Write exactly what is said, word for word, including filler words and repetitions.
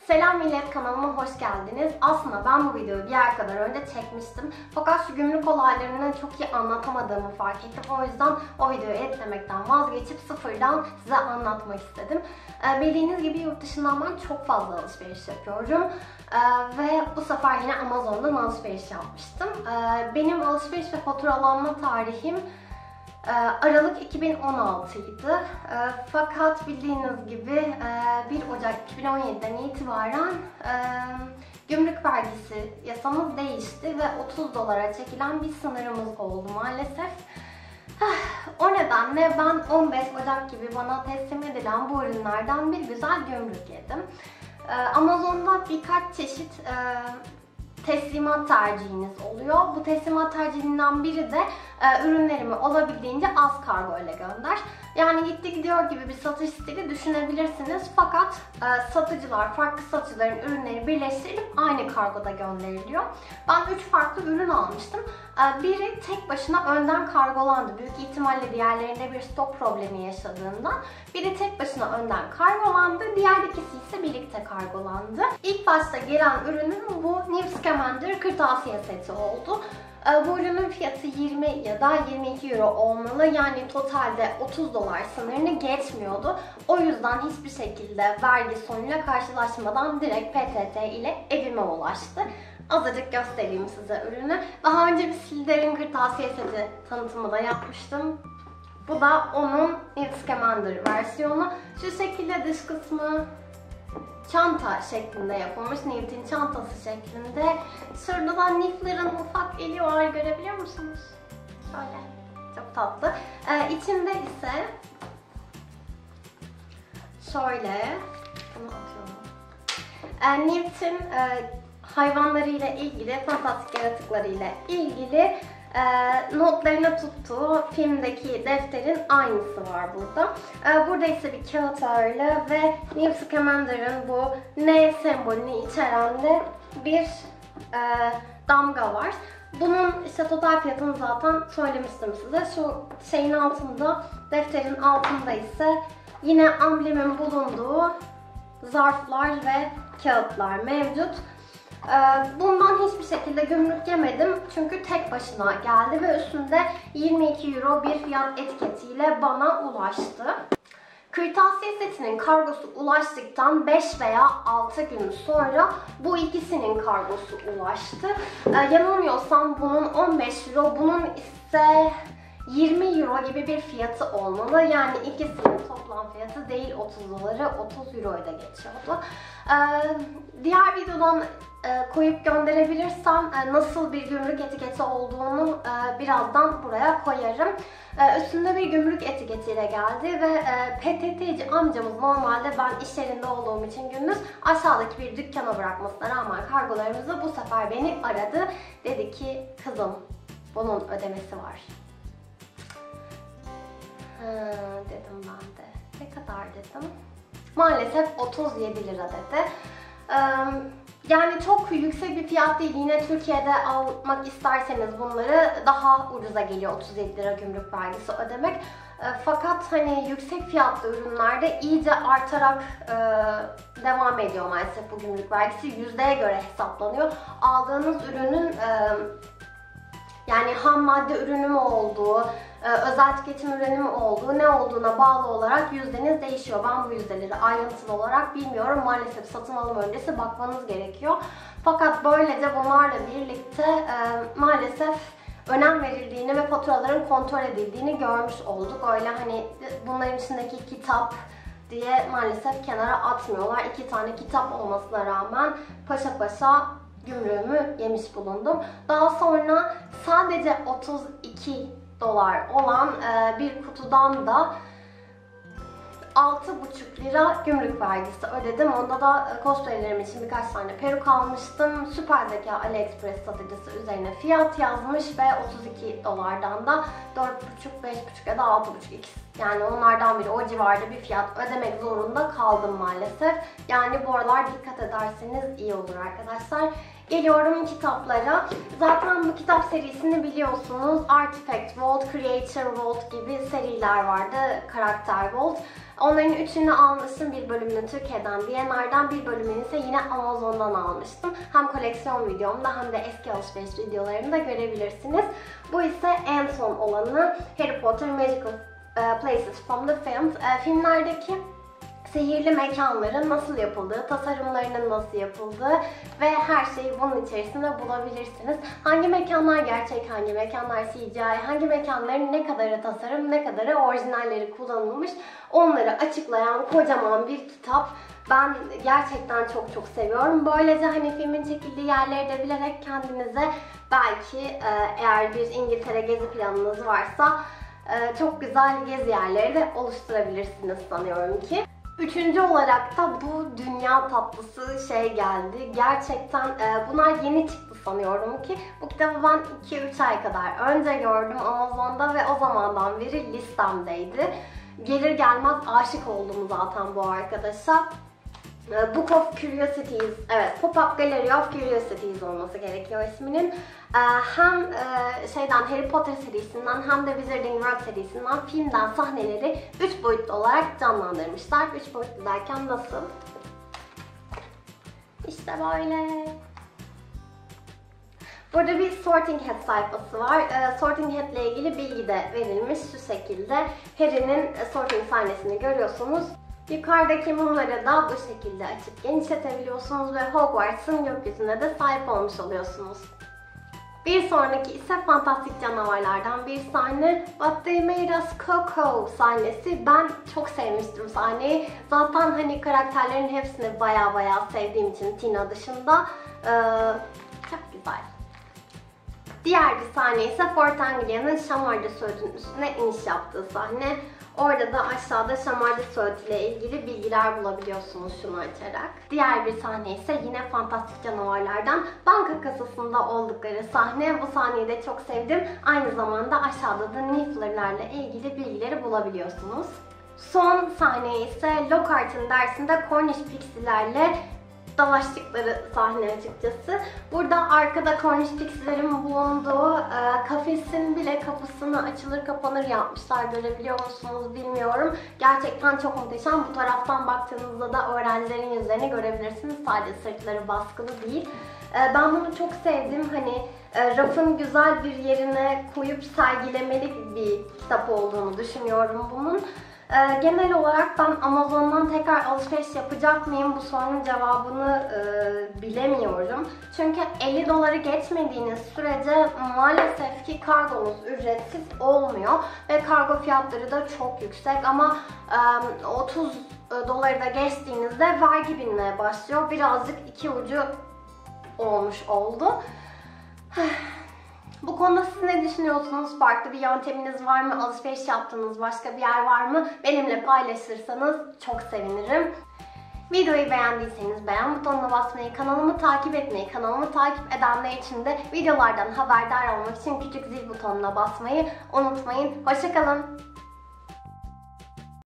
Selam millet, kanalıma hoş geldiniz. Aslında ben bu videoyu bir ay kadar önce çekmiştim. Fakat şu gümrük olaylarını çok iyi anlatamadığımı fark ettim. O yüzden o videoyu editlemekten vazgeçip sıfırdan size anlatmak istedim. Ee, bildiğiniz gibi yurt dışından ben çok fazla alışveriş yapıyorum. Ee, ve bu sefer yine Amazon'dan alışveriş yapmıştım. Ee, benim alışveriş ve faturalanma tarihim Aralık iki bin on altı idi. Fakat bildiğiniz gibi bir Ocak iki bin on yedi'den itibaren gümrük vergisi yasamız değişti ve otuz dolara çekilen bir sınırımız oldu maalesef. O nedenle ben on beş Ocak gibi bana teslim edilen bu ürünlerden bir güzel gümrük yedim. Amazon'da birkaç çeşit teslimat tercihiniz oluyor. Bu teslimat tercihinden biri de e, ürünlerimi olabildiğince az kargo ile gönder. Yani gitti gidiyor gibi bir satış stili düşünebilirsiniz. Fakat e, satıcılar, farklı satıcıların ürünleri birleştirilip aynı kargoda gönderiliyor. Ben üç farklı ürün almıştım. E, biri tek başına önden kargolandı. Büyük ihtimalle diğerlerinde bir stok problemi yaşadığından. Biri tek başına önden kargolandı. Diğer ikisi ise birlikte kargolandı. İlk başta gelen ürünüm bu New Scamander kırtasiye seti oldu. Bu ürünün fiyatı yirmi ya da yirmi iki euro olmalı. Yani totalde otuz dolar sınırını geçmiyordu. O yüzden hiçbir şekilde vergi sonuyla karşılaşmadan direkt P T T ile evime ulaştı. Azıcık göstereyim size ürünü. Daha önce bir Silder'in kırtasiye seti tanıtımı da yapmıştım. Bu da onun New Scamander versiyonu. Şu şekilde dış kısmı çanta şeklinde yapılmış. Nif'in çantası şeklinde. Şurada da Nif'lerin ufak eli var. Görebiliyor musunuz? Şöyle. Çok tatlı. Ee, içinde ise şöyle bunu atıyorum. Ee, Nif'in e, hayvanlarıyla ilgili, fantastik yaratıklarıyla ilgili E, notlarını tuttuğu filmdeki defterin aynısı var burada. E, burada ise bir kağıt ağırlığı ve New Scamander'ın bu N sembolünü içeren de bir e, damga var. Bunun işte total fiyatını zaten söylemiştim size. Şu şeyin altında, defterin altında ise yine amblemin bulunduğu zarflar ve kağıtlar mevcut. Bundan hiçbir şekilde gümrük yemedim çünkü tek başına geldi ve üstünde yirmi iki euro bir fiyat etiketiyle bana ulaştı. Kırtasiye setinin kargosu ulaştıktan beş veya altı gün sonra bu ikisinin kargosu ulaştı. Yanılmıyorsam bunun on beş euro, bunun ise yirmi euro gibi bir fiyatı olmalı. Yani ikisinin toplam fiyatı değil otuz doları, otuz euroya da geçiyordu. Ee, diğer videodan e, koyup gönderebilirsem e, nasıl bir gümrük etiketi olduğunu e, birazdan buraya koyarım. E, üstünde bir gümrük etiketiyle geldi ve e, P T T'ci amcamız normalde ben iş yerinde olduğum için gündüz aşağıdaki bir dükkana bırakmasına rağmen kargolarımızı bu sefer beni aradı. Dedi ki kızım bunun ödemesi var. Ha, dedim ben de. Ne kadar dedim. Maalesef otuz yedi lira dedi. Ee, yani çok yüksek bir fiyat değil. Yine Türkiye'de almak isterseniz bunları daha ucuza geliyor otuz yedi lira gümrük vergisi ödemek. Ee, fakat hani yüksek fiyatlı ürünlerde iyice artarak e, devam ediyor maalesef bu gümrük vergisi. Yüzdeye göre hesaplanıyor. Aldığınız ürünün e, yani ham madde ürünü mü olduğu, özel tüketim ürünü mü olduğu, ne olduğuna bağlı olarak yüzdeniz değişiyor. Ben bu yüzdeleri ayrıntılı olarak bilmiyorum. Maalesef satın alım öncesi bakmanız gerekiyor. Fakat böylece bunlarla birlikte e, maalesef önem verildiğini ve faturaların kontrol edildiğini görmüş olduk. Öyle hani bunların içindeki kitap diye maalesef kenara atmıyorlar. İki tane kitap olmasına rağmen paşa paşa gümrüğümü yemiş bulundum. Daha sonra sadece otuz iki dolar olan e, bir kutudan da altı buçuk lira gümrük vergisi ödedim. Onda da e, cosplaylerim için birkaç tane peruk almıştım. Süper Zeka AliExpress satıcısı üzerine fiyat yazmış ve otuz iki dolardan da dört buçuk, beş buçuk ya da altı buçuk ikisi. Yani onlardan biri o civarda bir fiyat ödemek zorunda kaldım maalesef. Yani bu aralar dikkat ederseniz iyi olur arkadaşlar. Geliyorum kitaplara. Zaten bu kitap serisini biliyorsunuz. Artifact Vault, Creature Vault gibi seriler vardı. Karakter Vault. Onların üçünü almıştım. Bir bölümünü Türkiye'den, D and R'dan, bir bölümünü ise yine Amazon'dan almıştım. Hem koleksiyon videomda hem de eski alışveriş videolarımda görebilirsiniz. Bu ise en son olanı Harry Potter Magical Places from the Films. Filmlerdeki sihirli mekanların nasıl yapıldığı, tasarımlarının nasıl yapıldığı ve her şeyi bunun içerisinde bulabilirsiniz. Hangi mekanlar gerçek, hangi mekanlar C G I, hangi mekanların ne kadarı tasarım, ne kadarı orijinalleri kullanılmış, onları açıklayan kocaman bir kitap. Ben gerçekten çok çok seviyorum. Böylece hani filmin çekildiği yerleri de bilerek kendinize belki eğer bir İngiltere gezi planınız varsa çok güzel gezi yerleri de oluşturabilirsiniz sanıyorum ki. Üçüncü olarak da bu dünya tatlısı şey geldi. Gerçekten e, bunlar yeni çıktı sanıyorum ki. Bu kitabı ben iki üç ay kadar önce gördüm Amazon'da ve o zamandan beri listemdeydi. Gelir gelmez aşık oldum zaten bu arkadaşa. Book of Curiosities, evet, Pop-Up Gallery of Curiosities olması gerekiyor isminin. Hem şeyden, Harry Potter serisinden hem de Wizarding World serisinden filmden sahneleri üç boyutlu olarak canlandırmışlar. üç boyutlu derken nasıl? İşte böyle. Burada bir Sorting Hat sayfası var. Sorting Hat ile ilgili bilgi de verilmiş şu şekilde. Harry'nin sorting sahnesini görüyorsunuz. Yukarıdaki mumları da bu şekilde açıp genişletebiliyorsunuz ve Hogwarts'ın gökyüzüne de sahip olmuş oluyorsunuz. Bir sonraki ise fantastik canavarlardan bir sahne, What They Made Us Coco sahnesi. Ben çok sevmiştim sahneyi. Zaten hani karakterlerin hepsini baya baya sevdiğim için Tina dışında ee, çok güzel. Diğer bir sahne ise Fort Anglia'nın Şamarda Söğüt'ün üstüne iniş yaptığı sahne. Orada da aşağıda Şamarda Söğüt ile ilgili bilgiler bulabiliyorsunuz şunu açarak. Diğer bir sahne ise yine fantastik canavarlardan banka kasasında oldukları sahne. Bu sahneyi de çok sevdim. Aynı zamanda aşağıda da Niffler'larla ilgili bilgileri bulabiliyorsunuz. Son sahne ise Lockhart'ın dersinde Cornish Pixie'lerle dalaştıkları sahne açıkçası. Burada arkada Cornish Pixie'lerin bulunduğu e, kafesin bile kapısını açılır kapanır yapmışlar. Görebiliyor musunuz bilmiyorum. Gerçekten çok muhteşem. Bu taraftan baktığınızda da öğrencilerin yüzlerini görebilirsiniz. Sadece sırtları baskılı değil. E, ben bunu çok sevdim. Hani e, rafın güzel bir yerine koyup sergilemelik bir kitap olduğunu düşünüyorum bunun. Ee, genel olarak ben Amazon'dan tekrar alışveriş yapacak mıyım? Bu sorunun cevabını e, bilemiyorum. Çünkü elli doları geçmediğiniz sürece maalesef ki kargonuz ücretsiz olmuyor. Ve kargo fiyatları da çok yüksek ama e, otuz doları da geçtiğinizde vergi binmeye başlıyor. Birazcık iki ucu olmuş oldu. Bu konuda siz ne düşünüyorsunuz? Farklı bir yönteminiz var mı? Alışveriş yaptığınız başka bir yer var mı? Benimle paylaşırsanız çok sevinirim. Videoyu beğendiyseniz beğen butonuna basmayı, kanalımı takip etmeyi, kanalımı takip edenler için de videolardan haberdar olmak için küçük zil butonuna basmayı unutmayın. Hoşça kalın.